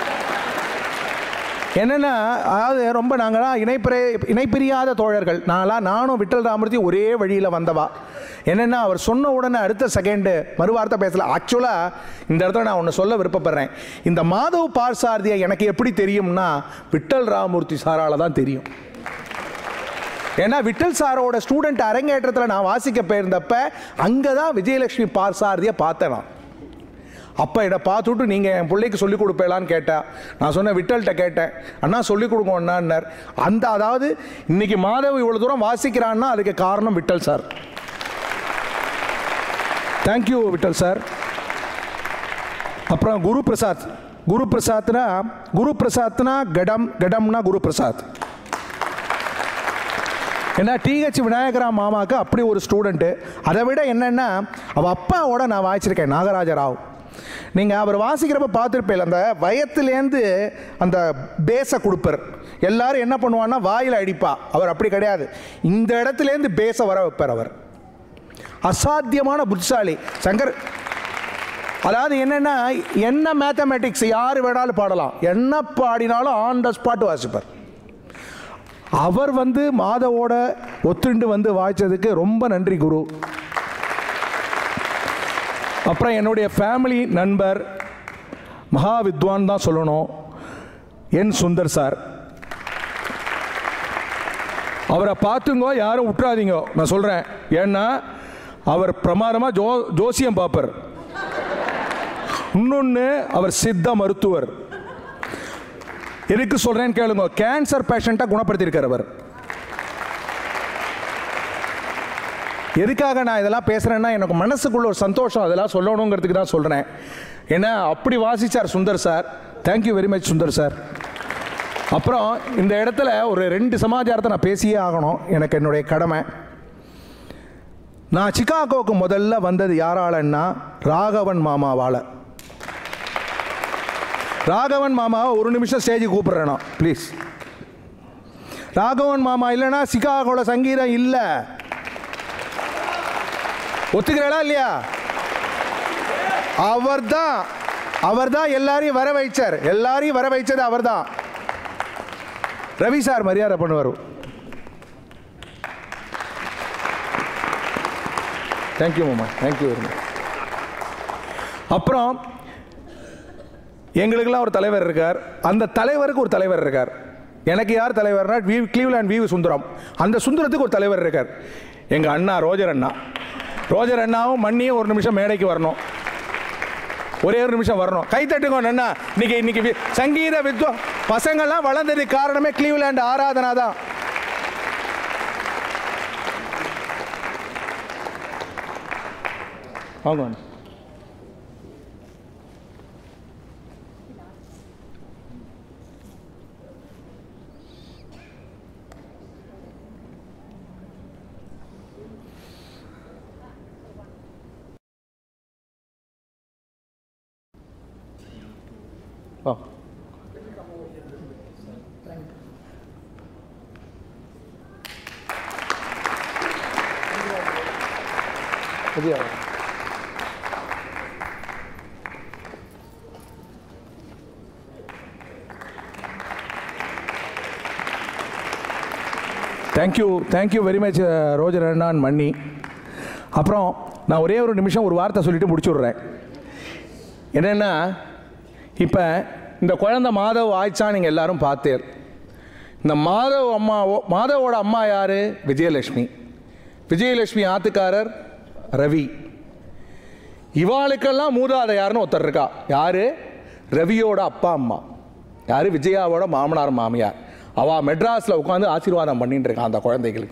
என்னென்னா அதாவது ரொம்ப நாங்களாம் இணைப்பிரே இணைப்பிரியாத தோழர்கள். நான்லாம் நானும் விட்டல் ராமமூர்த்தி ஒரே வழியில் வந்தவா. என்னென்னா அவர் சொன்ன உடனே அடுத்த செகண்டு மறுவார்த்தை பேசல. ஆக்சுவலாக இந்த இடத்துல நான் ஒன்று சொல்ல விருப்பப்படுறேன். இந்த மாதவ் பார்சாரதியை எனக்கு எப்படி தெரியும்னா விட்டல் ராமமூர்த்தி சாரால் தான் தெரியும். ஏன்னா விட்டல் சாரோட ஸ்டூடெண்ட் அரங்கேற்றத்தில் நான் வாசிக்க போயிருந்தப்ப அங்கே தான் விஜயலட்சுமி பார்சாரதியை பார்த்தேன் நான். அப்போ என்னை பார்த்துட்டு நீங்கள் என் பிள்ளைக்கு சொல்லிக் கொடுப்பேலான்னு கேட்டேன். நான் சொன்னேன் விட்டல்கிட்ட கேட்டேன், அண்ணா சொல்லிக் கொடுங்க அண்ணான்னார். அந்த அதாவது இன்னைக்கு மாதவ் இவ்வளோ தூரம் வாசிக்கிறான்னா அதுக்கு காரணம் Vittal sir. Thank you Vittal sir. அப்புறம் குரு பிரசாத். குரு பிரசாத்னா குரு பிரசாத்னா கடம், கடம்னா குரு பிரசாத். ஏன்னா டிஹெச் விநாயகரா மாமாவுக்கு அப்படி ஒரு ஸ்டூடெண்ட்டு. அதை விட என்னென்னா அவள் அப்பாவோட நான் வாய்ச்சிருக்கேன், நாகராஜ ராவ். நீங்கள் அவர் வாசிக்கிறப்ப பார்த்துருப்பேன், அந்த வயத்துலேருந்து அந்த பேஸை கொடுப்பார். எல்லாரும் என்ன பண்ணுவான்னா வாயில் அடிப்பா, அவர் அப்படி கிடையாது, இந்த இடத்துலேருந்து பேஸை வர வைப்பார். அவர் அசாத்தியமான புத்திசாலி சங்கர். அதாவது என்னென்னா, என்ன மேத்தமேட்டிக்ஸ் யார் வேணாலும் பாடலாம், என்ன பாடினாலும் ஆன் த ஸ்பாட் வாசிப்பார். அவர் வந்து மாதவோட ஒத்துண்டு வந்து வாய்ச்சதுக்கு ரொம்ப நன்றி குரு. அப்புறம் என்னுடைய ஃபேமிலி நண்பர் மகா வித்வான் தான் சொல்லணும், என் சுந்தர் சார். அவரை பார்த்துங்கோ, யாரும் விட்டுறாதீங்க, நான் சொல்கிறேன். ஏன்னா அவர் பிரமாதமாக ஜோ ஜோசியம் பார்ப்பார். இன்னொன்று, அவர் சித்த மருத்துவர். எதுக்கு சொல்கிறேன்னு கேளுங்க, கேன்சர் பேஷண்ட்டாக குணப்படுத்தியிருக்கார் அவர். எதுக்காக நான் இதெல்லாம் பேசுகிறேன்னா, எனக்கு மனசுக்குள்ள ஒரு சந்தோஷம், அதெல்லாம் சொல்லணுங்கிறதுக்கு தான் சொல்கிறேன். ஏன்னா அப்படி வாசித்தார் Sundar sir. Thank you very much Sundar sir. அப்புறம் இந்த இடத்துல ஒரு ரெண்டு சமாச்சாரத்தை நான் பேசியே ஆகணும், எனக்கு என்னுடைய கடமை. நான் சிகாகோவுக்கு முதல்ல வந்தது யாராலன்னா ராகவன் மாமாவால். ராகவன் மாமாவை ஒரு நிமிஷம் ஸ்டேஜுக்கு கூப்பிட்றேன் நான், ப்ளீஸ். ராகவன் மாமா இல்லைன்னா சிகாகோவில் சங்கீதம் இல்லை. ஒத்துக்கிறா இல்லையா? அவர் தான் அவர் தான் எல்லாரையும் வர வைச்சார். எல்லாரையும் வர வைச்சது அவர் தான். ரவி சார் மரியாதை பண்ணுவார். தேங்க்யூ மாமா, தேங்க்யூ வெரி மச். அப்புறம் எங்களுக்கெல்லாம் ஒரு தலைவர் இருக்கார், அந்த தலைவருக்கு ஒரு தலைவர் இருக்கார். எனக்கு யார் தலைவர்னா வி கிளீவ்லேண்ட் வி சுந்தரம். அந்த சுந்தரத்துக்கு ஒரு தலைவர் இருக்கார், எங்கள் அண்ணா ரோஜர் அண்ணா. ரோஜர் அண்ணாவும் மண்ணியும் ஒரு நிமிஷம் மேடைக்கு வரணும், ஒரே ஒரு நிமிஷம் வரணும். கை தட்டுங்க அண்ணா. இன்னைக்கு இன்னைக்கு சங்கீத வித்வா பசங்கள்லாம் வளர்ந்ததுக்கு காரணமே கிளீவ்லேண்ட் ஆராதனா தான். வாங்க. Thank you thank you very much Roger அண்ணான் மண்ணி. அப்புறம் நான் ஒரே ஒரு நிமிஷம் ஒரு வார்த்தை சொல்லிட்டு முடிச்சு விட்றேன். என்னென்னா, இப்போ இந்த குழந்தை மாதவ் ஆயிடுச்சா நீங்கள் எல்லாரும் பார்த்தேன். இந்த மாதவ் அம்மாவோ மாதவோட அம்மா யார்? விஜயலட்சுமி. விஜயலட்சுமி ஆத்துக்காரர் ரவி. இவாளுக்கெல்லாம் மூதாதையார்னு ஒருத்தர் இருக்கா. யார்? ரவியோட அப்பா அம்மா. யார்? விஜயாவோட மாமனார் மாமியார். அவள் மெட்ராஸில் உட்காந்து ஆசீர்வாதம் பண்ணிட்டு இருக்கான் அந்த குழந்தைகளுக்கு.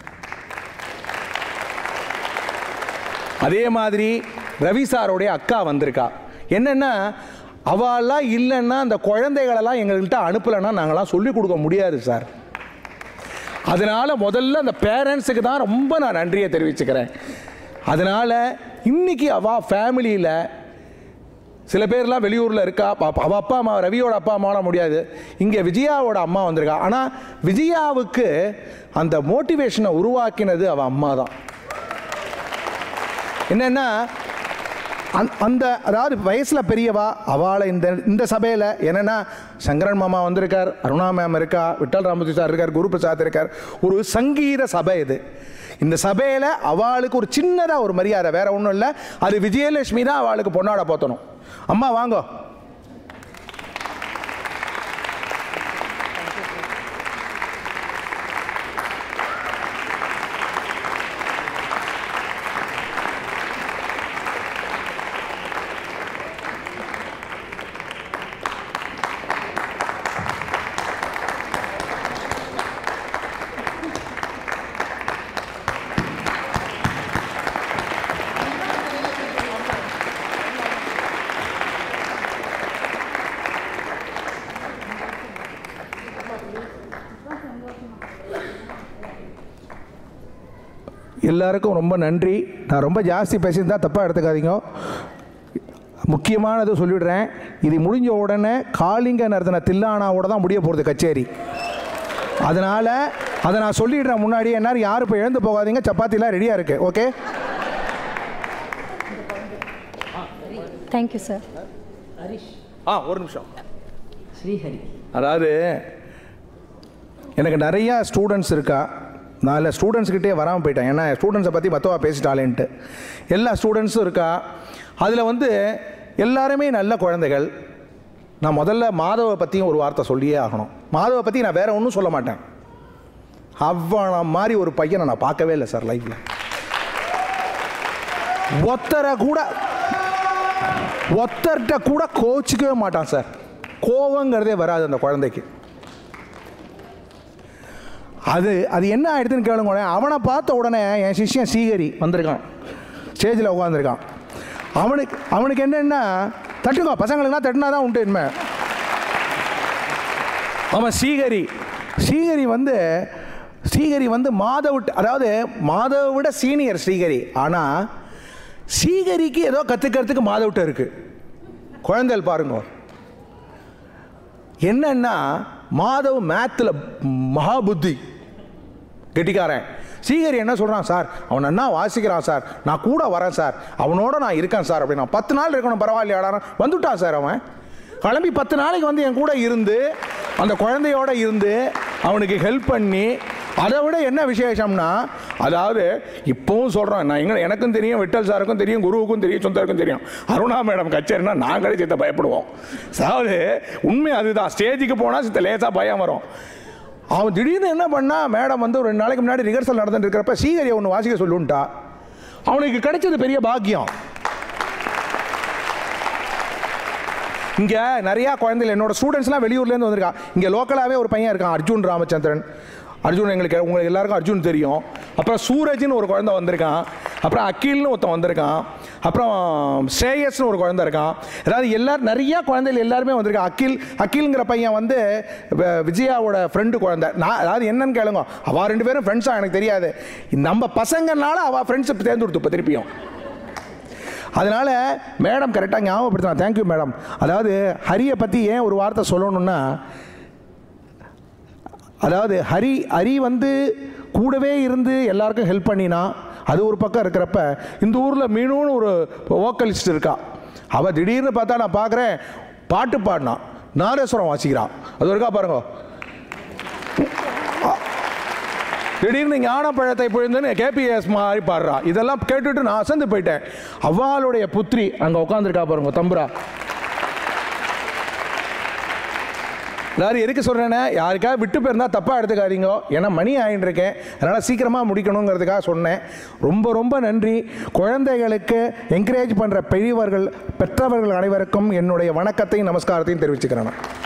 அதே மாதிரி ரவி சாரோடைய அக்கா வந்திருக்கா. என்னென்னா, அவெல்லாம் இல்லைன்னா அந்த குழந்தைகளெல்லாம் எங்கள்கிட்ட அனுப்பலைன்னா நாங்களாம் சொல்லிக் கொடுக்க முடியாது சார். அதனால் முதல்ல அந்த பேரண்ட்ஸுக்கு தான் ரொம்ப நான் நன்றியை தெரிவிச்சுக்கிறேன். அதனால் இன்றைக்கி அவள் ஃபேமிலியில் சில பேர்லாம் வெளியூரில் இருக்கா. அவள் அப்பா அம்மா, ரவியோட அப்பா அம்மாவோட முடியாது, இங்கே விஜயாவோட அம்மா வந்திருக்கா. ஆனால் விஜயாவுக்கு அந்த மோட்டிவேஷனை உருவாக்கினது அவள் அம்மா தான். என்னென்னா, அந் அந்த அதாவது வயசில் பெரியவா அவளை இந்த இந்த சபையில் என்னென்னா, சங்கரன் மாமா வந்திருக்கார், அருணா மேம் இருக்கா, விட்டல் ராமஜி சார் இருக்கார், குரு பிரசாத் இருக்கார். ஒரு சங்கீத சபை இது. இந்த சபையில் அவளுக்கு ஒரு சின்னதாக ஒரு மரியாதை, வேற ஒன்றும் இல்லை. அது விஜயலட்சுமி தான் அவளுக்கு பொன்னாட போத்தணும். அம்மா வாங்க. எல்லாருக்கும் ரொம்ப நன்றி. நான் ரொம்ப ஜாஸ்தி பேசியிருந்தா தப்பாக எடுத்துக்காதீங்க. முக்கியமானது சொல்லிடுறேன், இது முடிஞ்ச உடனே காளிங்க நடத்தின தில்லானாவோட தான் முடிய போகிறது கச்சேரி. அதனால் அதை நான் சொல்லிடுறேன் முன்னாடி, என்ன யாரும் இப்போ எழுந்து போகாதீங்க, சப்பாத்திலாம் ரெடியாக இருக்குது. Okay, thank you sir. ஆ ஒரு நிமிஷம். ஸ்ரீஹரி, அதாவது எனக்கு நிறையா ஸ்டூடெண்ட்ஸ் இருக்கா, நான் இல்லை ஸ்டூடெண்ட்ஸ்கிட்டே வராமல் போயிட்டேன், ஏன்னா ஸ்டூடெண்ட்ஸை பற்றி மொத்தமாக பேசிட்டாலேன்ட்டு. எல்லா ஸ்டூடெண்ட்ஸும் இருக்கா, அதில் வந்து எல்லாருமே நல்ல குழந்தைகள். நான் முதல்ல மாதவை பற்றியும் ஒரு வார்த்தை சொல்லியே ஆகணும். மாதவை பற்றி நான் வேறு ஒன்றும் சொல்ல மாட்டேன், அவனை மாதிரி ஒரு பையனை நான் பார்க்கவே இல்லை சார் லைஃப்பில். ஒத்தரை கூட ஒத்தர்கிட்ட கூட கோச்சிக்கவே மாட்டான் சார், கோவங்கிறதே வராது அந்த குழந்தைக்கு. அது அது என்ன ஆகிடுதுன்னு கேளுங்க. அவனை பார்த்த உடனே என் சிஷ்யன் ஸ்ரீஹரி வந்திருக்கான், ஸ்டேஜில் உட்காந்துருக்கான். அவனுக்கு அவனுக்கு என்னென்னா தட்டுங்க, பசங்களுக்குனா தட்டுனா தான் உண்டு இனிமே. அவன் ஸ்ரீஹரி ஸ்ரீஹரி வந்து ஸ்ரீஹரி வந்து மாதவ, அதாவது மாதவை விட சீனியர் ஸ்ரீஹரி. ஆனால் ஸ்ரீஹரிக்கு ஏதோ கற்றுக்கிறதுக்கு மாதவிட்ட இருக்குது. குழந்தைகள் பாருங்க, என்னன்னா மாதவ் மேத்தில் மகா புத்தி கெட்டிக்காரன். ஸ்ரீஹரி என்ன சொல்கிறான், சார் அவன் என்ன வாசிக்கிறான் சார், நான் கூட வரேன் சார், அவனோட நான் இருக்கேன் சார் அப்படின்னா. பத்து நாள் இருக்கணும் பரவாயில்லையாடா, வந்துட்டான் சார் அவன். கிளம்பி பத்து நாளைக்கு வந்து என் கூட இருந்து அந்த குழந்தையோட இருந்து அவனுக்கு ஹெல்ப் பண்ணி, அதை விட என்ன விசேஷம்னா, அதாவது இப்போவும் சொல்கிறோம், நான் எங்கே எனக்கும் தெரியும், விட்டல் சாருக்கும் தெரியும், குருவுக்கும் தெரியும், சொந்தருக்கும் தெரியும், அருணா மேடம் கச்சேரினா நாங்களே சித்த பயப்படுவோம். அதாவது உண்மை அதுதான், ஸ்டேஜுக்கு போனால் சித்த லேசாக பயம் வரும். அவன் திடீர்னு என்ன பண்ணா, மேடம் வந்து ஒரு ரெண்டு நாளைக்கு முன்னாடி ரிஹர்சல் நடந்துட்டு இருக்கிறப்ப ஸ்ரீஹரியை ஒன்று வாசிக்க சொல்லுன்ட்டா. அவனுக்கு கிடைச்சது பெரிய பாக்கியம். இங்கே நிறையா குழந்தைகள், என்னோட ஸ்டூடெண்ட்ஸ்லாம் வெளியூர்லேருந்து வந்திருக்கான். இங்கே லோக்கலாகவே ஒரு பையன் இருக்கான், அர்ஜுன் ராமச்சந்திரன். அர்ஜுன் எங்களுக்கு உங்களுக்கு எல்லாருக்கும் அர்ஜுன் தெரியும். அப்புறம் சூரஜ்னு ஒரு குழந்தை வந்திருக்கான். அப்புறம் அகில்னு ஒருத்தன் வந்திருக்கான். அப்புறம் ஸ்ரேயஸ்னு ஒரு குழந்தை இருக்கான். அதாவது எல்லாரும் நிறையா குழந்தைகள் எல்லாருமே வந்திருக்கான். அகில் அகில்ங்கிற பையன் வந்து விஜயாவோட ஃப்ரெண்டு குழந்தை. நான் அதாவது என்னன்னு கேளுங்க, அவள் ரெண்டு பேரும் ஃப்ரெண்ட்ஸாக எனக்கு தெரியாது, நம்ம பசங்கனால அவள் ஃப்ரெண்ட்ஷிப் தேர்ந்து கொடுத்து இப்போ திருப்பியும். அதனால் மேடம் கரெக்டாக ஞாபகப்படுத்தினா, தேங்க்யூ மேடம். அதாவது ஹரியை பற்றி ஏன் ஒரு வார்த்தை சொல்லணும்னா, அதாவது ஹரி ஹரி வந்து கூடவே இருந்து எல்லாருக்கும் ஹெல்ப் பண்ணினா, அது ஒரு பக்கம் இருக்கிறப்ப இந்த ஊரில் மீனுன்னு ஒரு வோக்கலிஸ்ட் இருக்கா. அவள் திடீர்னு பார்த்தா நான் பார்க்குறேன் பாட்டு பாடினா, நாதேஸ்வரம் வாசிக்கிறான். அது இருக்கா பாருங்க. திடீர்னு ஞானப்பழத்தை பொழுதுன்னு கேபிஎஸ் மாதிரி பாடுறா. இதெல்லாம் கேட்டுட்டு நான் அசந்து போயிட்டேன். அவளுடைய புத்திரி அங்கே உட்காந்துருக்கா பாருங்க, தம்புரா. நான் எதுக்கு சொல்கிறேன்னா, யாருக்காக விட்டு போயிருந்தா தப்பாக எடுத்துக்காதீங்க, ஏன்னா மணி ஆகிட்டு இருக்கேன், அதனால் சீக்கிரமாக முடிக்கணுங்கிறதுக்காக சொன்னேன். ரொம்ப ரொம்ப நன்றி. குழந்தைகளுக்கு என்கரேஜ் பண்ணுற பெரியவர்கள் பெற்றவர்கள் அனைவருக்கும் என்னுடைய வணக்கத்தையும் நமஸ்காரத்தையும் தெரிவிச்சுக்கிறேன்.